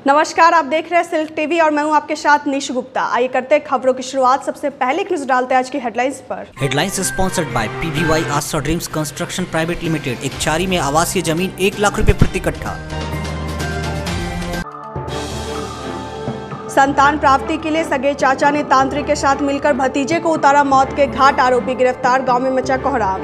नमस्कार, आप देख रहे हैं सिल्क टीवी और मैं हूं आपके साथ निशु गुप्ता। आइए करते हैं खबरों की शुरुआत। सबसे पहले एक नजर डालते हैं आज की हेडलाइंस पर। Headlines sponsored by PVY Aastha dreams construction private limited. एक चारी में आवासीय जमीन 1 लाख रुपए प्रति कट्ठा। संतान प्राप्ति के लिए सगे चाचा ने तांत्रिक के साथ मिलकर भतीजे को उतारा मौत के घाट। आरोपी गिरफ्तार, गांव में मचा कोहराम।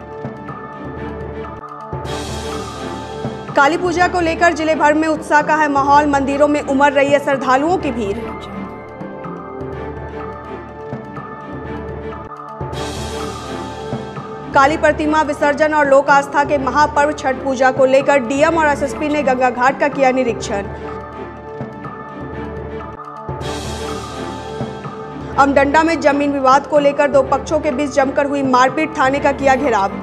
काली पूजा को लेकर जिले भर में उत्साह का है माहौल। मंदिरों में उमड़ रही है श्रद्धालुओं की भीड़। काली प्रतिमा विसर्जन और लोक आस्था के महापर्व छठ पूजा को लेकर डीएम और SSP ने गंगा घाट का किया निरीक्षण। अमडंडा में जमीन विवाद को लेकर दो पक्षों के बीच जमकर हुई मारपीट, थाने का किया घेराव।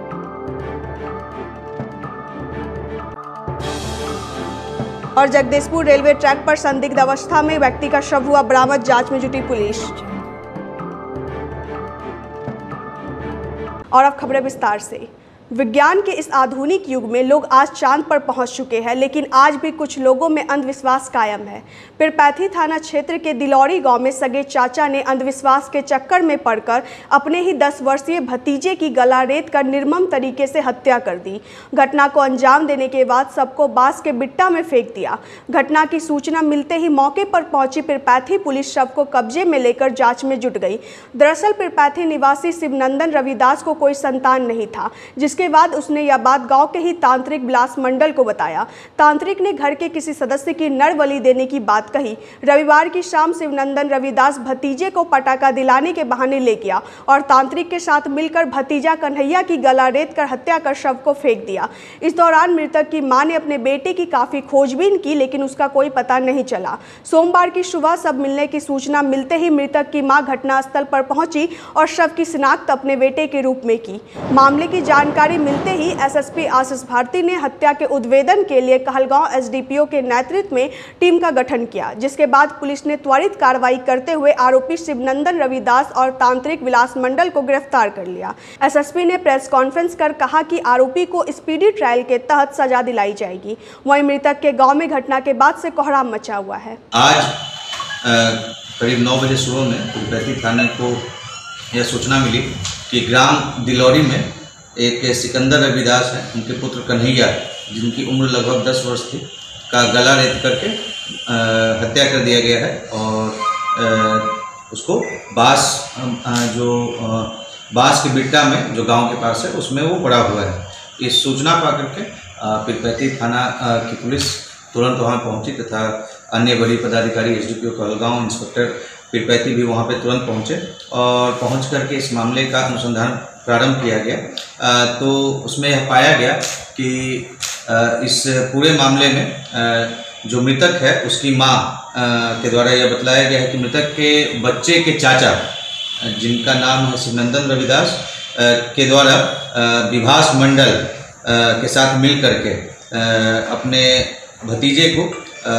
और जगदीशपुर रेलवे ट्रैक पर संदिग्ध अवस्था में व्यक्ति का शव हुआ बरामद, जांच में जुटी पुलिस। और अब खबरें विस्तार से। विज्ञान के इस आधुनिक युग में लोग आज चांद पर पहुंच चुके हैं, लेकिन आज भी कुछ लोगों में अंधविश्वास कायम है। पीरपैंती थाना क्षेत्र के दिलौरी गांव में सगे चाचा ने अंधविश्वास के चक्कर में पड़कर अपने ही 10 वर्षीय भतीजे की गला रेत कर निर्मम तरीके से हत्या कर दी। घटना को अंजाम देने के बाद सबको बांस के बिट्टा में फेंक दिया। घटना की सूचना मिलते ही मौके पर पहुंची पीरपैंती पुलिस शव को कब्जे में लेकर जाँच में जुट गई। दरअसल पीरपैंती निवासी शिवनंदन रविदास को कोई संतान नहीं था, जिसके बाद उसने यह बात गांव के ही तांत्रिक विलास मंडल को बताया। तांत्रिक ने घर के किसी सदस्य की नर बलि देने की बात कही। रविवार की शाम शिवनंदन रविदास भतीजे को पटाखा दिलाने के बहाने ले गया और तांत्रिक के साथ मिलकर भतीजा कन्हैया की गला रेत कर हत्या कर शव को फेंक दिया। इस दौरान मृतक की मां ने अपने बेटे की काफी खोजबीन की, लेकिन उसका कोई पता नहीं चला। सोमवार की सुबह सब मिलने की सूचना मिलते ही मृतक की मां घटनास्थल पर पहुंची और शव की शिनाख्त अपने बेटे के रूप में की। मामले की जानकारी मिलते ही SSP आशीष भारती ने हत्या के उद्भेदन के लिए कहलगांव SDPO के नेतृत्व में टीम का गठन किया, जिसके बाद पुलिस ने त्वरित कार्रवाई करते हुए आरोपी शिवनंदन रविदास और तांत्रिक विलास मंडल को गिरफ्तार कर लिया। SSP ने प्रेस कॉन्फ्रेंस कर कहा कि आरोपी को स्पीडी ट्रायल के तहत सजा दिलाई जाएगी। वहीं मृतक के गाँव में घटना के बाद से कोहराम मचा हुआ है। आज करीब 9 बजे सुबह में पीरपैंती थाने को यह सूचना मिली कि ग्राम दिलौरी में एक सिकंदर रविदास है, उनके पुत्र कन्हैया, जिनकी उम्र लगभग 10 वर्ष थी, का गला रेत करके हत्या कर दिया गया है और उसको बांस के बिट्टा में जो गांव के पास है उसमें वो पड़ा हुआ है। इस सूचना पा करके पीरपैंती थाना की पुलिस तुरंत वहां पहुंची तथा अन्य बड़ी पदाधिकारी SDPO कहलगांव, इंस्पेक्टर पीरपैंती भी वहां पे तुरंत पहुंचे और पहुंच करके इस मामले का अनुसंधान प्रारंभ किया गया। तो उसमें यह पाया गया कि इस पूरे मामले में जो मृतक है उसकी मां के द्वारा यह बतलाया गया है कि मृतक के बच्चे के चाचा, जिनका नाम है शिवनंदन रविदास, के द्वारा विभास मंडल के साथ मिल करके अपने भतीजे को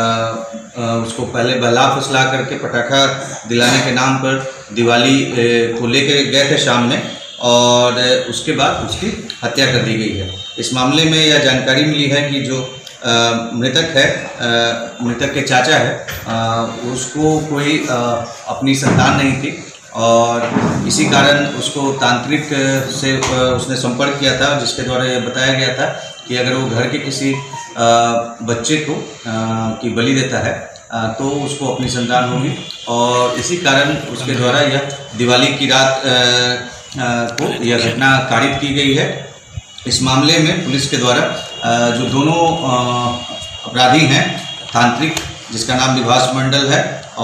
उसको पहले बहला फुसला करके पटाखा दिलाने के नाम पर दिवाली को लेकर गए थे शाम में, और उसके बाद उसकी हत्या कर दी गई है। इस मामले में यह जानकारी मिली है कि जो मृतक है, मृतक के चाचा है, उसको कोई अपनी संतान नहीं थी और इसी कारण उसको तांत्रिक से उसने संपर्क किया था, जिसके द्वारा यह बताया गया था कि अगर वो घर के किसी बच्चे को की बलि देता है तो उसको अपनी संतान होगी, और इसी कारण उसके द्वारा यह दिवाली की रात को यह घटना कारित की गई है। इस मामले में पुलिस के द्वारा जो दोनों अपराधी हैं, तांत्रिक जिसका नाम विभास मंडल है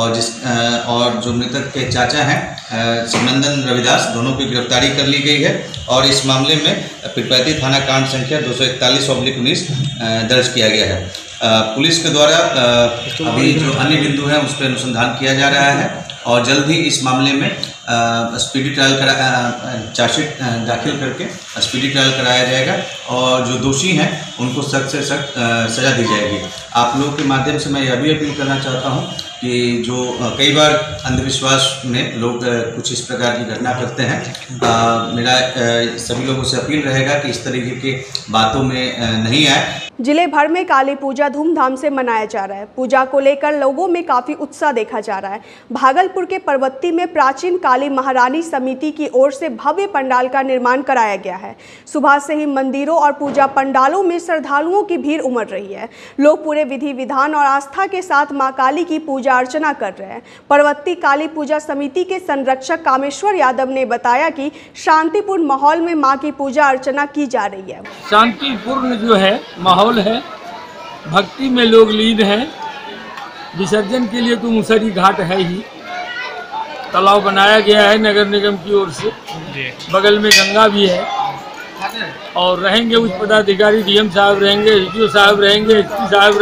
और जो मृतक के चाचा हैं शिवनंदन रविदास, दोनों की गिरफ्तारी कर ली गई है और इस मामले में पीरपैंती थाना कांड संख्या 241/19 दर्ज किया गया है। पुलिस के द्वारा अभी जो अन्य बिंदु हैं उस पर अनुसंधान किया जा रहा है और जल्द ही इस मामले में स्पीडी ट्रायल चार्जशीट दाखिल करके स्पीडी ट्रायल कराया जाएगा और जो दोषी हैं उनको सख्त से सख्त सज़ा दी जाएगी। आप लोगों के माध्यम से मैं यह भी अपील करना चाहता हूं कि जो कई बार अंधविश्वास में लोग कुछ इस प्रकार की घटना करते हैं, मेरा सभी लोगों से अपील रहेगा कि इस तरीके के बातों में नहीं आए। जिले भर में काली पूजा धूमधाम से मनाया जा रहा है। पूजा को लेकर लोगों में काफी उत्साह देखा जा रहा है। भागलपुर के परवत्ती में प्राचीन काली महारानी समिति की ओर से भव्य पंडाल का निर्माण कराया गया है। सुबह से ही मंदिरों और पूजा पंडालों में श्रद्धालुओं की भीड़ उमड़ रही है। लोग पूरे विधि विधान और आस्था के साथ मां काली की पूजा अर्चना कर रहे हैं। परवत्ती काली पूजा समिति के संरक्षक कामेश्वर यादव ने बताया कि शांतिपूर्ण माहौल में मां की पूजा अर्चना की जा रही है। शांतिपूर्ण जो है माहौल है, भक्ति में लोग लीन हैं। विसर्जन के लिए तो मुसरी घाट है ही, तालाब बनाया गया है नगर निगम की ओर से, बगल में गंगा भी है और रहेंगे उच्च पदाधिकारी, डीएम साहब रहेंगे, एसडीओ साहब रहेंगे, एसपी साहब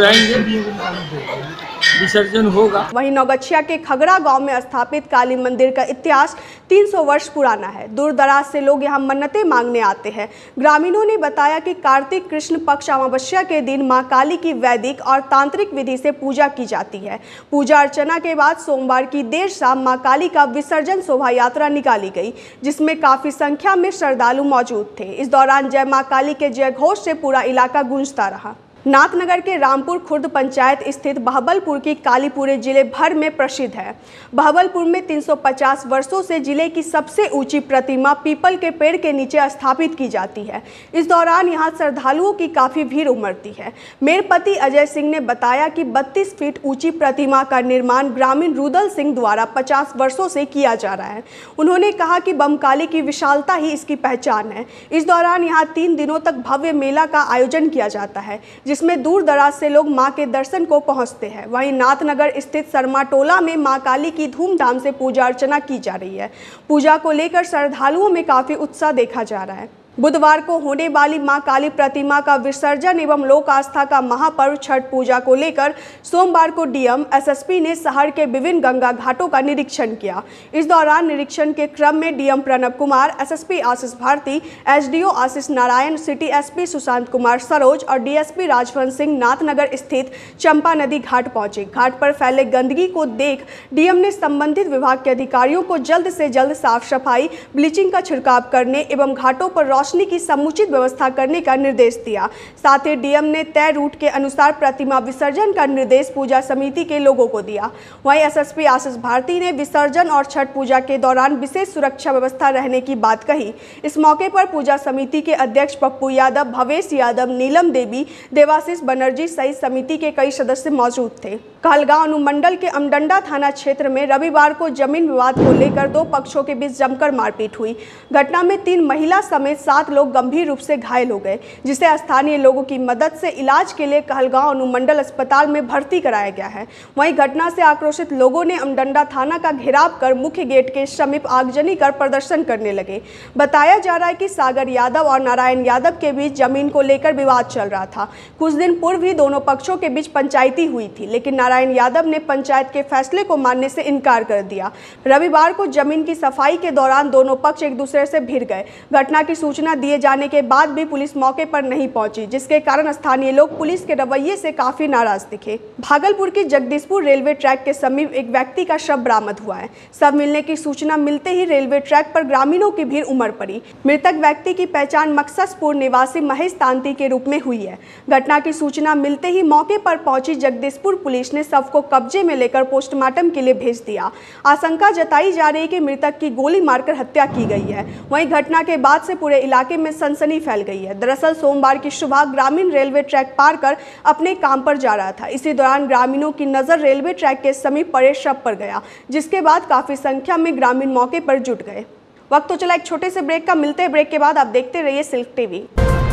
रहेंगे, विसर्जन होगा। वहीं नौगछिया के खगड़ा गांव में स्थापित काली मंदिर का इतिहास 300 वर्ष पुराना है। दूर दराज से लोग यहां मन्नतें मांगने आते हैं। ग्रामीणों ने बताया कि कार्तिक कृष्ण पक्ष अमावस्या के दिन मां काली की वैदिक और तांत्रिक विधि से पूजा की जाती है। पूजा अर्चना के बाद सोमवार की देर शाम मां काली का विसर्जन शोभा यात्रा निकाली गई, जिसमें काफी संख्या में श्रद्धालु मौजूद थे। इस दौरान जय मां काली के जय घोष से पूरा इलाका गूंजता रहा। नाथनगर के रामपुर खुर्द पंचायत स्थित बहबलपुर की काली पूरे जिले भर में प्रसिद्ध है। बहबलपुर में 350 वर्षों से जिले की सबसे ऊंची प्रतिमा पीपल के पेड़ के नीचे स्थापित की जाती है। इस दौरान यहां श्रद्धालुओं की काफी भीड़ उमड़ती है। मेरपति अजय सिंह ने बताया कि 32 फीट ऊंची प्रतिमा का निर्माण ग्रामीण रुदल सिंह द्वारा 50 वर्षों से किया जा रहा है। उन्होंने कहा कि बमकाली की विशालता ही इसकी पहचान है। इस दौरान यहाँ 3 दिनों तक भव्य मेला का आयोजन किया जाता है, जिसमें दूर दराज से लोग मां के दर्शन को पहुंचते हैं। वहीं नाथनगर स्थित शर्मा टोला में मां काली की धूमधाम से पूजा अर्चना की जा रही है। पूजा को लेकर श्रद्धालुओं में काफी उत्साह देखा जा रहा है। बुधवार को होने वाली मां काली प्रतिमा का विसर्जन एवं लोक आस्था का महापर्व छठ पूजा को लेकर सोमवार को डीएम एसएसपी ने शहर के विभिन्न गंगा घाटों का निरीक्षण किया। इस दौरान निरीक्षण के क्रम में DM Pranav Kumar, SSP Ashish Bharti, SDO Ashish Narayan, city SP Sushant Kumar Saroj और डीएसपी राजवंश सिंह नाथनगर स्थित चंपा नदी घाट पहुंचे। घाट पर फैले गंदगी को देख डीएम ने संबंधित विभाग के अधिकारियों को जल्द से जल्द साफ सफाई, ब्लीचिंग का छिड़काव करने एवं घाटों पर रोशनी की समुचित व्यवस्था करने का निर्देश दिया। साथ ही डीएम ने तय रूट के अनुसार प्रतिमा विसर्जन का निर्देश पूजा समिति के लोगों को दिया। वहीं एसएसपी आशीष भारती ने विसर्जन और छठ पूजा के दौरान विशेष सुरक्षा व्यवस्था रहने की बात कही। इस मौके पर पूजा समिति के अध्यक्ष पप्पू यादव, भवेश यादव, नीलम देवी, देवाशीष बनर्जी सहित समिति के कई सदस्य मौजूद थे। कहलगांव अनुमंडल के अमडंडा थाना क्षेत्र में रविवार को जमीन विवाद को लेकर 2 पक्षों के बीच जमकर मारपीट हुई। घटना में 3 महिला समेत 7 लोग गंभीर रूप से घायल हो गए, जिसे स्थानीय लोगों की मदद से इलाज के लिए कहलगांव अनुमंडल अस्पताल में भर्ती कराया गया है। वहीं घटना से आक्रोशित लोगों ने अमडंडा थाना का घेराव कर मुख्य गेट के समीप आगजनी कर प्रदर्शन करने लगे। बताया जा रहा है कि सागर यादव और नारायण यादव के बीच जमीन को लेकर विवाद चल रहा था। कुछ दिन पूर्व ही दोनों पक्षों के बीच पंचायती हुई थी, लेकिन नारायण यादव ने पंचायत के फैसले को मानने से इनकार कर दिया। रविवार को जमीन की सफाई के दौरान दोनों पक्ष एक दूसरे से भिड़ गए। घटना की सूचना दिए जाने के बाद भी पुलिस मौके पर नहीं पहुंची, जिसके कारण स्थानीय लोग पुलिस के रवैये से काफी नाराज दिखे। भागलपुर की जगदीशपुर रेलवे ट्रैक के समीप एक व्यक्ति का शव बरामद हुआ है। शव मिलने की सूचना मिलते ही रेलवे ट्रैक पर ग्रामीणों की भीड़ उमड़ पड़ी। मृतक व्यक्ति की पहचान मकससपुर निवासी महेश तांती के रूप में हुई है। घटना की सूचना मिलते ही मौके पर पहुंची जगदीशपुर पुलिस ने शव को कब्जे में लेकर पोस्टमार्टम के लिए भेज दिया। आशंका जताई जा रही है कि मृतक की गोली मारकर हत्या की गई है। वहीं घटना के बाद से पूरे इलाके में सनसनी फैल गई है। दरअसल सोमवार की सुबह ग्रामीण रेलवे ट्रैक पार कर अपने काम पर जा रहा था। इसी दौरान ग्रामीणों की नजर रेलवे ट्रैक के समीप पड़े शव पर गया, जिसके बाद काफी संख्या में ग्रामीण मौके पर जुट गए। वक्त तो चला एक छोटे से ब्रेक का, मिलते हैं ब्रेक के बाद। आप देखते रहिए सिल्क टीवी।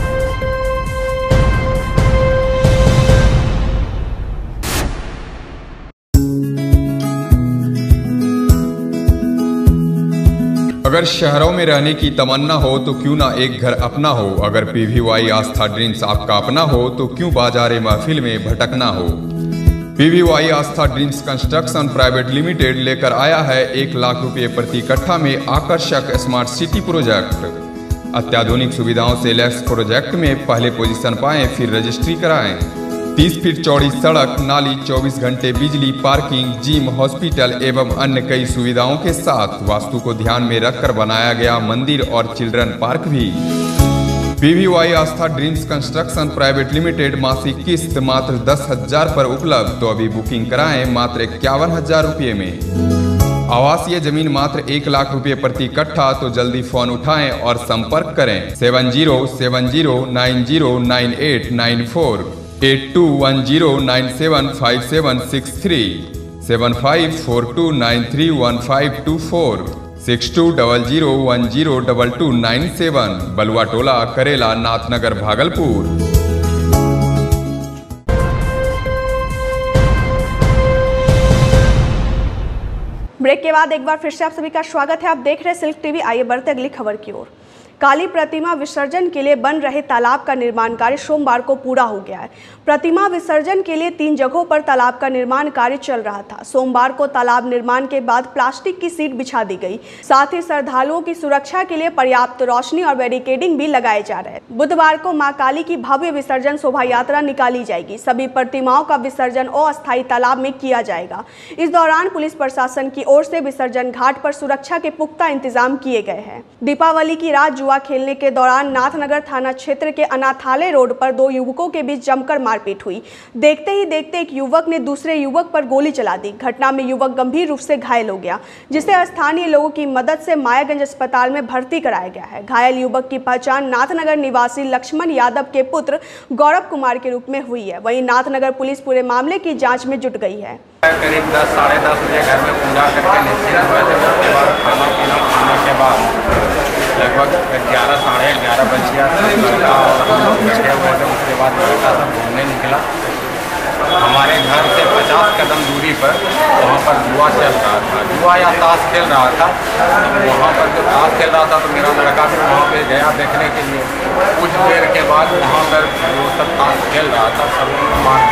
अगर शहरों में रहने की तमन्ना हो तो क्यों ना एक घर अपना हो। अगर PVY आस्था ड्रीम्स आपका अपना हो तो क्यों बाजारे महफिल में भटकना हो। PVY Aastha dreams construction private limited लेकर आया है 1 लाख रुपये प्रति कट्ठा में आकर्षक स्मार्ट सिटी प्रोजेक्ट। अत्याधुनिक सुविधाओं से लैस प्रोजेक्ट में पहले पोजीशन पाएं, फिर रजिस्ट्री कराएं। 30 फीट चौड़ी सड़क, नाली, 24 घंटे बिजली, पार्किंग, जिम, हॉस्पिटल एवं अन्य कई सुविधाओं के साथ वास्तु को ध्यान में रखकर बनाया गया मंदिर और चिल्ड्रन पार्क भी। PVY Aastha dreams construction private limited मासिक किस्त मात्र 10,000 पर उपलब्ध, तो अभी बुकिंग कराएं मात्र 51,000 रुपये में। आवासीय जमीन मात्र 1 लाख रुपये प्रति कट्ठा, तो जल्दी फोन उठाएं और संपर्क करें 7070909894, 8210975763, 7542931524, 6200102297, बलुआ टोला, करेला, नाथनगर, भागलपुर। ब्रेक के बाद एक बार फिर से आप सभी का स्वागत है। आप देख रहे हैं सिल्क टीवी। आइए बढ़ते अगली खबर की ओर। काली प्रतिमा विसर्जन के लिए बन रहे तालाब का निर्माण कार्य सोमवार को पूरा हो गया है। प्रतिमा विसर्जन के लिए 3 जगहों पर तालाब का निर्माण कार्य चल रहा था। सोमवार को तालाब निर्माण के बाद प्लास्टिक की सीट बिछा दी गई। साथ ही श्रद्धालुओं की सुरक्षा के लिए पर्याप्त रोशनी और बैरिकेडिंग भी लगाए जा रहे हैं। बुधवार को मां काली की भव्य विसर्जन शोभा यात्रा निकाली जाएगी। सभी प्रतिमाओं का विसर्जन अस्थायी तालाब में किया जाएगा। इस दौरान पुलिस प्रशासन की ओर से विसर्जन घाट पर सुरक्षा के पुख्ता इंतजाम किए गए हैं। दीपावली की रात जुआ खेलने के दौरान नाथनगर थाना क्षेत्र के अनाथालय रोड पर 2 युवकों के बीच जमकर मारपीट हुई। देखते ही देखते एक युवक ने दूसरे युवक पर गोली चला दी। घटना में युवक गंभीर रूप से घायल हो गया, जिसे स्थानीय लोगों की मदद से मायागंज अस्पताल में भर्ती कराया गया है। घायल युवक की पहचान नाथनगर निवासी लक्ष्मण यादव के पुत्र गौरव कुमार के रूप में हुई है। वहीं नाथनगर पुलिस पूरे मामले की जाँच में जुट गई है। करीब 10 साढ़े 10 बजे घर में पूजा करके निश्चित हुए थे। उसके बाद खाना पीना खाने के बाद लगभग 11 साढ़े 11 बज गया। लड़का और हम लोग बैठे हुए थे। उसके बाद लड़का सब घूमने निकला। हमारे घर से 50 कदम दूरी पर वहाँ पर जुआ चल रहा था, जुआ या ताश खेल रहा था। वहाँ पर जो ताश खेल रहा था तो मेरा लड़का भी वहाँ पे गया देखने के लिए। कुछ देर के बाद वहाँ पर वो सब ताश खेल रहा था, सब मार।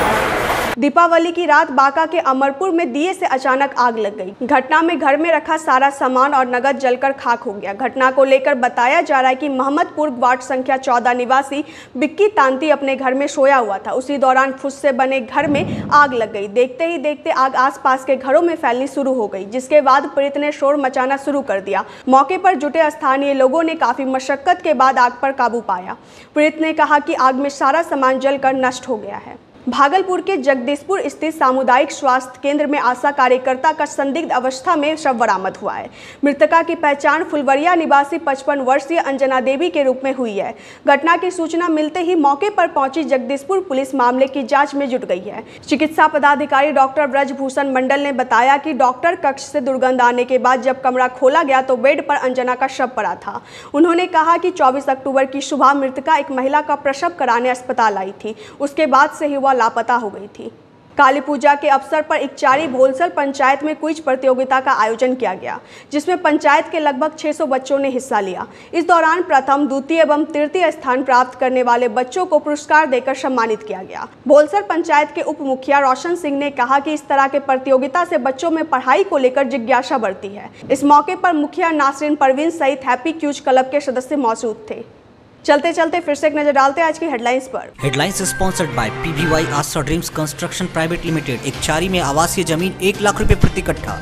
दीपावली की रात बांका के अमरपुर में दिए से अचानक आग लग गई। घटना में घर में रखा सारा सामान और नगद जलकर खाक हो गया। घटना को लेकर बताया जा रहा है कि मोहम्मदपुर वार्ड संख्या 14 निवासी बिक्की तांती अपने घर में सोया हुआ था। उसी दौरान फुस से बने घर में आग लग गई। देखते ही देखते आग आसपास के घरों में फैलनी शुरू हो गई, जिसके बाद पीड़ित ने शोर मचाना शुरू कर दिया। मौके पर जुटे स्थानीय लोगों ने काफी मशक्कत के बाद आग पर काबू पाया। पीड़ित ने कहा कि आग में सारा सामान जलकर नष्ट हो गया है। भागलपुर के जगदीशपुर स्थित सामुदायिक स्वास्थ्य केंद्र में आशा कार्यकर्ता का संदिग्ध अवस्था में शव बरामद हुआ है। मृतका की पहचान फुलवरिया निवासी 55 वर्षीय अंजना देवी के रूप में हुई है। घटना की सूचना मिलते ही मौके पर पहुंची जगदीशपुर पुलिस मामले की जांच में जुट गई है। चिकित्सा पदाधिकारी डॉक्टर ब्रजभूषण मंडल ने बताया कि डॉक्टर कक्ष से दुर्गंध आने के बाद जब कमरा खोला गया तो बेड पर अंजना का शव पड़ा था। उन्होंने कहा कि 24 अक्टूबर की सुबह मृतका एक महिला का प्रसव कराने अस्पताल आई थी। उसके बाद से ही लापता हो गई थी। काली पूजा के अवसर पर इकचारी भोलसर पंचायत में क्विज प्रतियोगिता का आयोजन किया गया, जिसमें पंचायत के लगभग 600 बच्चों ने हिस्सा लिया। इस दौरान प्रथम, द्वितीय एवं तृतीय स्थान प्राप्त करने वाले बच्चों को पुरस्कार देकर सम्मानित किया गया। भोलसर पंचायत के उप मुखिया रोशन सिंह ने कहा कि इस तरह के प्रतियोगिता से बच्चों में पढ़ाई को लेकर जिज्ञासा बढ़ती है। इस मौके पर मुखिया नासरीन परवीन सहित हैप्पी क्यूज क्लब के सदस्य मौजूद थे। चलते चलते फिर से एक नजर डालते हैं आज की हेडलाइंस पर। Headlines sponsored by PVY Aastha dreams construction private limited. एक चारी में आवासीय जमीन 1 लाख रुपए प्रति कट्ठा।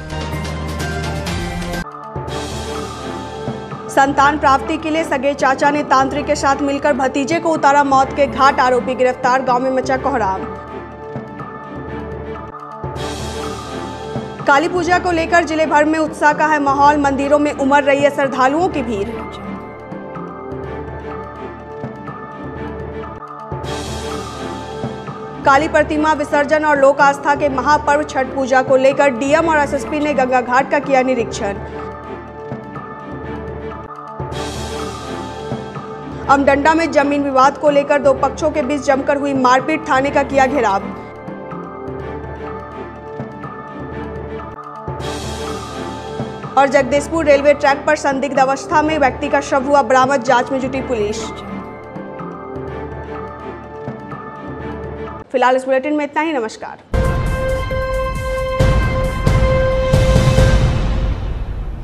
संतान प्राप्ति के लिए सगे चाचा ने तांत्रिक के साथ मिलकर भतीजे को उतारा मौत के घाट। आरोपी गिरफ्तार। गांव में मचा कोहराम। काली पूजा को लेकर जिले भर में उत्साह का है माहौल। मंदिरों में उमड़ रही है श्रद्धालुओं की भीड़। काली प्रतिमा विसर्जन और लोक आस्था के महापर्व छठ पूजा को लेकर डीएम और एसएसपी ने गंगा घाट का किया निरीक्षण। अमडंडा में जमीन विवाद को लेकर 2 पक्षों के बीच जमकर हुई मारपीट। थाने का किया घेराव। और जगदीशपुर रेलवे ट्रैक पर संदिग्ध अवस्था में व्यक्ति का शव हुआ बरामद। जांच में जुटी पुलिस। फिलहाल इस बुलेटिन में इतना ही। नमस्कार।